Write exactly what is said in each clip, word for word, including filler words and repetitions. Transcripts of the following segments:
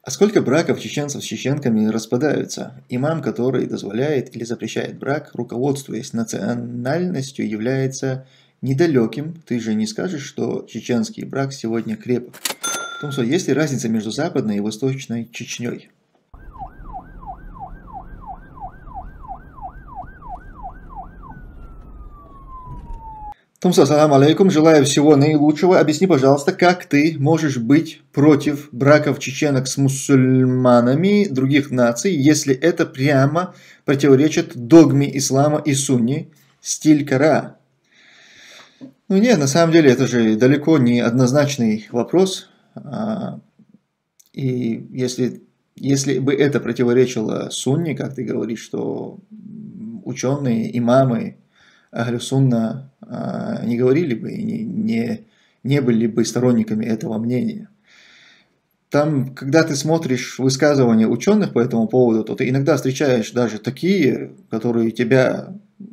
А сколько браков чеченцев с чеченками распадаются? Имам, который дозволяет или запрещает брак, руководствуясь национальностью, является недалеким. Ты же не скажешь, что чеченский брак сегодня крепок. В том, что есть ли разница между Западной и Восточной Чечней? Томсо, ассаламу алейкум, желаю всего наилучшего. Объясни, пожалуйста, как ты можешь быть против браков чеченок с мусульманами других наций, если это прямо противоречит догме ислама и сунни, стиль Кора? Ну нет, на самом деле это же далеко не однозначный вопрос. И если, если бы это противоречило сунне, как ты говоришь, что ученые, имамы, Ахлю Сунна не говорили бы и не, не, не были бы сторонниками этого мнения. Там, когда ты смотришь высказывания ученых по этому поводу, то ты иногда встречаешь даже такие, которые тебя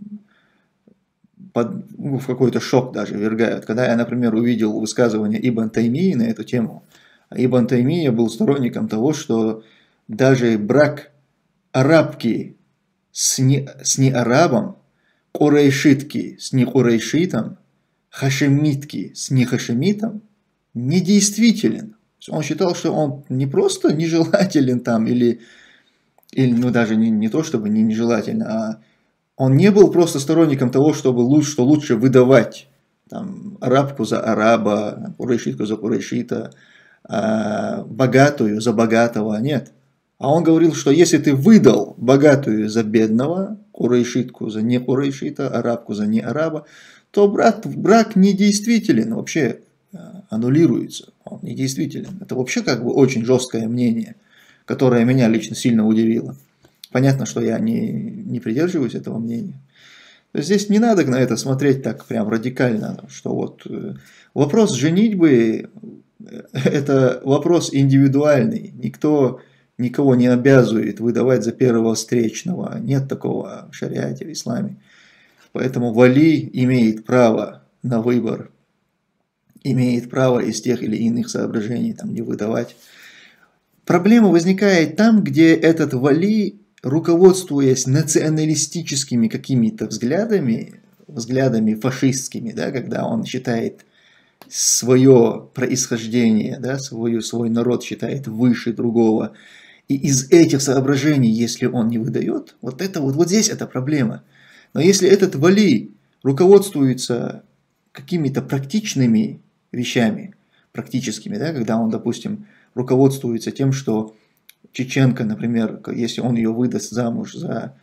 под, ну, в какой-то шок даже ввергают. Когда я, например, увидел высказывание Ибн Таймии на эту тему, Ибн Таймия был сторонником того, что даже брак арабки с, не, с неарабом, курайшитки с некурайшитом, хашемитки с нехашемитом недействителен. Он считал, что он не просто нежелателен там, или, или ну даже не, не то, чтобы не нежелателен, а он не был просто сторонником того, чтобы лучше, что лучше выдавать там, арабку за араба, курайшитку за курайшита, а богатую за богатого, нет. А он говорил, что если ты выдал богатую за бедного, курайшитку за не курайшита, арабку за не араба, то брак, брак недействителен, вообще аннулируется, он недействителен. Это вообще как бы очень жесткое мнение, которое меня лично сильно удивило. Понятно, что я не, не придерживаюсь этого мнения. То есть здесь не надо на это смотреть так прям радикально, что вот вопрос женитьбы – это вопрос индивидуальный, никто никого не обязывает выдавать за первого встречного. Нет такого в шариате, в исламе. Поэтому вали имеет право на выбор, имеет право из тех или иных соображений там, не выдавать. Проблема возникает там, где этот вали, руководствуясь националистическими какими-то взглядами, взглядами фашистскими, да, когда он считает свое происхождение, да, свой, свой народ считает выше другого, и из этих соображений, если он не выдает, вот это вот, вот здесь это проблема. Но если этот вали руководствуется какими-то практичными вещами, практическими, да, когда он, допустим, руководствуется тем, что чеченка, например, если он ее выдаст замуж за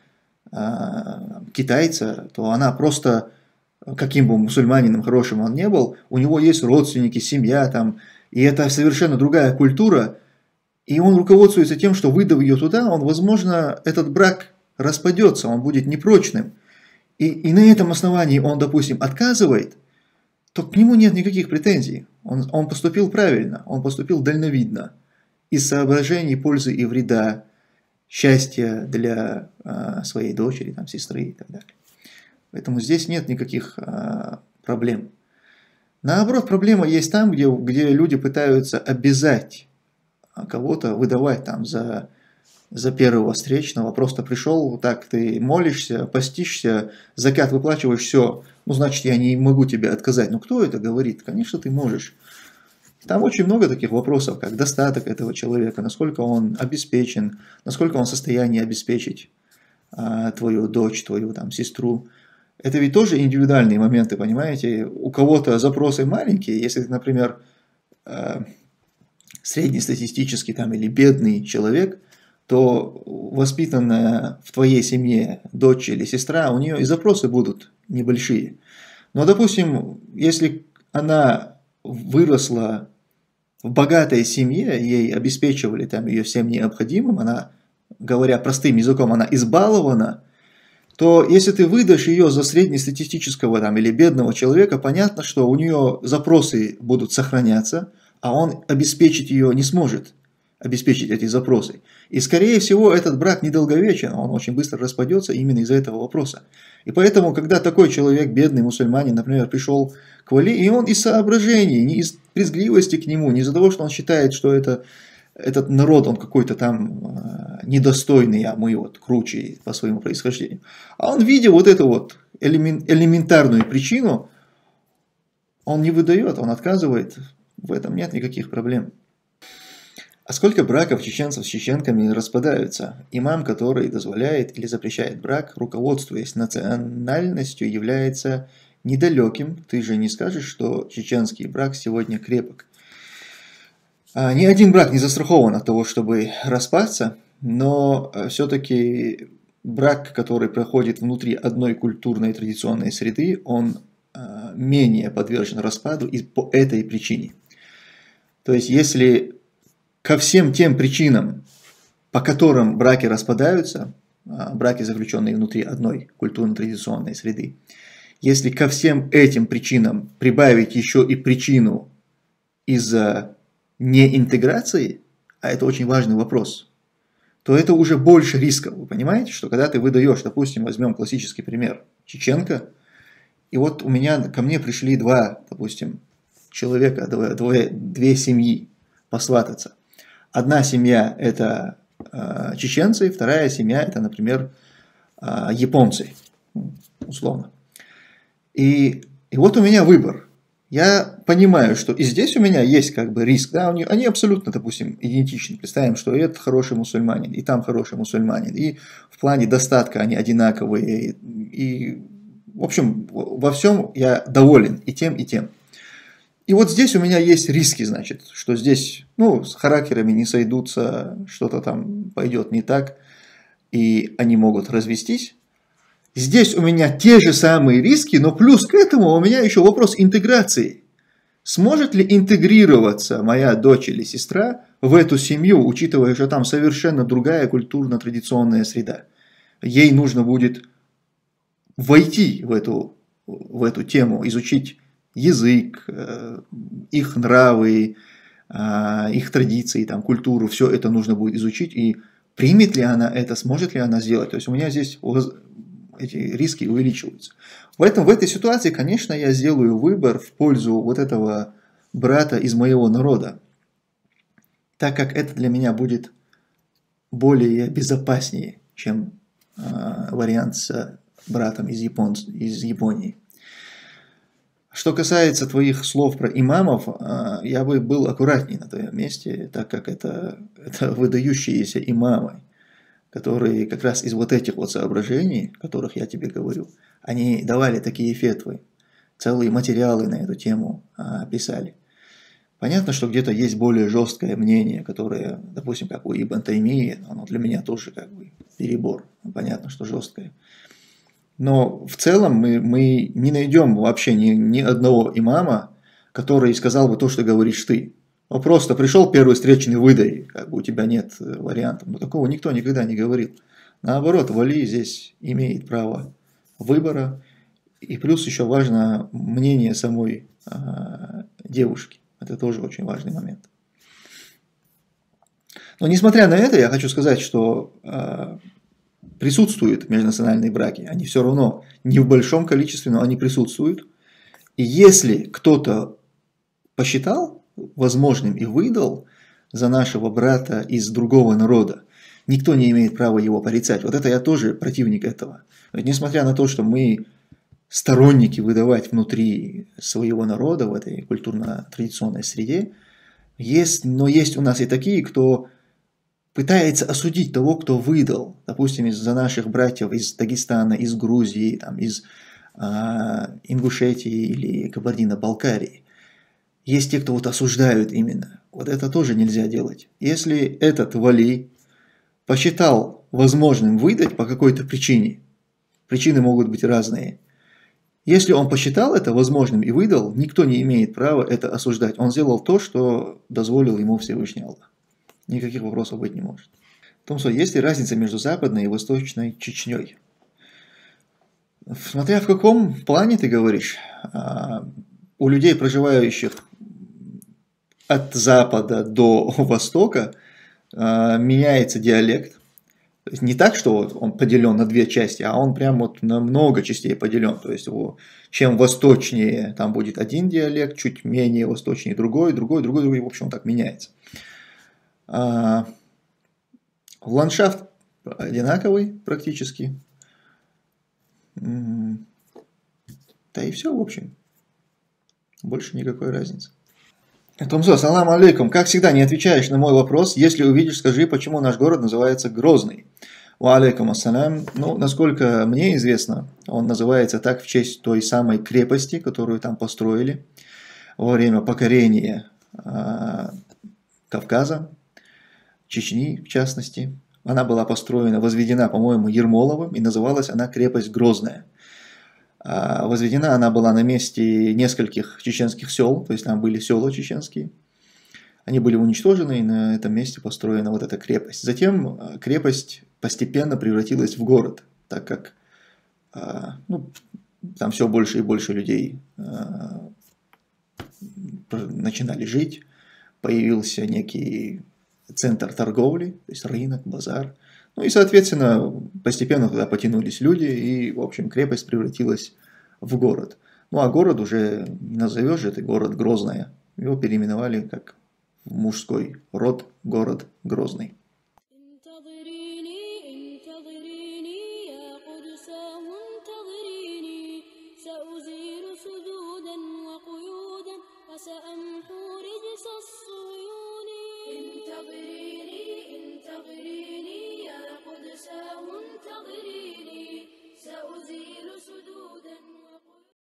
а, китайца, то она просто, каким бы мусульманином хорошим он не был, у него есть родственники, семья там, и это совершенно другая культура. И он руководствуется тем, что выдав ее туда, он, возможно, этот брак распадется, он будет непрочным. И, и на этом основании он, допустим, отказывает, то к нему нет никаких претензий. Он, он поступил правильно, он поступил дальновидно. Из соображений пользы и вреда, счастья для а, своей дочери, там, сестры и так далее. Поэтому здесь нет никаких а, проблем. Наоборот, проблема есть там, где, где люди пытаются обязать кого-то выдавать там за, за первого встречного, просто пришел, так ты молишься, постишься, закат выплачиваешь, все, ну значит я не могу тебе отказать. Ну кто это говорит? Конечно ты можешь. Там очень много таких вопросов, как достаток этого человека, насколько он обеспечен, насколько он в состоянии обеспечить а, твою дочь, твою там сестру. Это ведь тоже индивидуальные моменты, понимаете? У кого-то запросы маленькие, если, например, а, среднестатистический там, или бедный человек, то воспитанная в твоей семье дочь или сестра, у нее и запросы будут небольшие. Но, допустим, если она выросла в богатой семье, ей обеспечивали там, ее всем необходимым, она, говоря простым языком, она избалована, то если ты выдашь ее за среднестатистического там, или бедного человека, понятно, что у нее запросы будут сохраняться, а он обеспечить ее не сможет, обеспечить эти запросы. И, скорее всего, этот брак недолговечен, он очень быстро распадется именно из-за этого вопроса. И поэтому, когда такой человек, бедный мусульманин, например, пришел к вали, и он из соображений, не из брезгливости к нему, не из-за того, что он считает, что это этот народ, он какой-то там недостойный, а мы вот круче по своему происхождению. А он, видя вот эту вот элементарную причину, он не выдает, он отказывает, в этом нет никаких проблем. А сколько браков чеченцев с чеченками распадаются? Имам, который дозволяет или запрещает брак, руководствуясь национальностью, является недалеким. Ты же не скажешь, что чеченский брак сегодня крепок. А, ни один брак не застрахован от того, чтобы распасться, но все-таки брак, который проходит внутри одной культурной традиционной среды, он а, менее подвержен распаду и по этой причине. То есть, если ко всем тем причинам, по которым браки распадаются, браки, заключенные внутри одной культурно-традиционной среды, если ко всем этим причинам прибавить еще и причину из-за неинтеграции, а это очень важный вопрос, то это уже больше рисков. Вы понимаете, что когда ты выдаешь, допустим, возьмем классический пример, чеченка, и вот у меня, ко мне пришли два, допустим, человека, двое, две семьи посвататься. Одна семья – это э, чеченцы, вторая семья – это, например, э, японцы, условно. И, и вот у меня выбор. Я понимаю, что и здесь у меня есть как бы риск. Да, они, они абсолютно, допустим, идентичны. Представим, что и этот хороший мусульманин, и там хороший мусульманин. И в плане достатка они одинаковые. И, и в общем, во всем я доволен и тем, и тем. И вот здесь у меня есть риски, значит, что здесь, ну, с характерами не сойдутся, что-то там пойдет не так, и они могут развестись. Здесь у меня те же самые риски, но плюс к этому у меня еще вопрос интеграции. Сможет ли интегрироваться моя дочь или сестра в эту семью, учитывая, что там совершенно другая культурно-традиционная среда? Ей нужно будет войти в эту, в эту тему, изучить язык, их нравы, их традиции, там, культуру, все это нужно будет изучить, и примет ли она это, сможет ли она сделать. То есть у меня здесь эти риски увеличиваются. В, этом, в этой ситуации, конечно, я сделаю выбор в пользу вот этого брата из моего народа, так как это для меня будет более безопаснее, чем э, вариант с братом из, Япон... из Японии. Что касается твоих слов про имамов, я бы был аккуратнее на твоем месте, так как это, это выдающиеся имамы, которые как раз из вот этих вот соображений, о которых я тебе говорю, они давали такие фетвы, целые материалы на эту тему писали. Понятно, что где-то есть более жесткое мнение, которое, допустим, как у Ибн Таймии, оно для меня тоже как бы перебор, понятно, что жесткое. Но в целом мы, мы не найдем вообще ни, ни одного имама, который сказал бы то, что говоришь ты. Он просто пришел первый встречный, выдай, как бы у тебя нет вариантов. Но такого никто никогда не говорил. Наоборот, вали здесь имеет право выбора. И плюс еще важно мнение самой э, девушки. Это тоже очень важный момент. Но несмотря на это, я хочу сказать, что э, присутствуют межнациональные браки. Они все равно не в большом количестве, но они присутствуют. И если кто-то посчитал возможным и выдал за нашего брата из другого народа, никто не имеет права его порицать. Вот это я тоже противник этого. Ведь несмотря на то, что мы сторонники выдавать внутри своего народа в этой культурно-традиционной среде, есть, но есть у нас и такие, кто пытается осудить того, кто выдал, допустим, из-за наших братьев из Дагестана, из Грузии, там, из а, Ингушетии или Кабардино-Балкарии. Есть те, кто вот осуждают именно. Вот это тоже нельзя делать. Если этот вали посчитал возможным выдать по какой-то причине, причины могут быть разные. Если он посчитал это возможным и выдал, никто не имеет права это осуждать. Он сделал то, что дозволил ему Всевышний Аллах. Никаких вопросов быть не может. Томсо, есть ли разница между Западной и Восточной Чечней? Смотря в каком плане ты говоришь. У людей, проживающих от Запада до Востока, меняется диалект. То есть не так, что он поделен на две части, а он прям вот на много частей поделен. То есть его, чем восточнее, там будет один диалект, чуть менее восточнее другой, другой, другой, другой. В общем, он так меняется. А, ландшафт одинаковый практически. Да и все, в общем. Больше никакой разницы. Тумсо, салам алейкум. Как всегда, не отвечаешь на мой вопрос. Если увидишь, скажи, почему наш город называется Грозный. Ва алейкум ассалям. Ну, насколько мне известно, он называется так в честь той самой крепости, которую там построили во время покорения э, Кавказа, Чечни в частности. Она была построена, возведена, по-моему, Ермоловым, и называлась она крепость Грозная. Возведена она была на месте нескольких чеченских сел, то есть там были села чеченские. Они были уничтожены, и на этом месте построена вот эта крепость. Затем крепость постепенно превратилась в город, так как ну, там все больше и больше людей начинали жить. Появился некий центр торговли, то есть рынок, базар. Ну и, соответственно, постепенно туда потянулись люди, и, в общем, крепость превратилась в город. Ну а город уже не назовешь, это город Грозная. Его переименовали как в мужской род город Грозный. سأزيل سدودا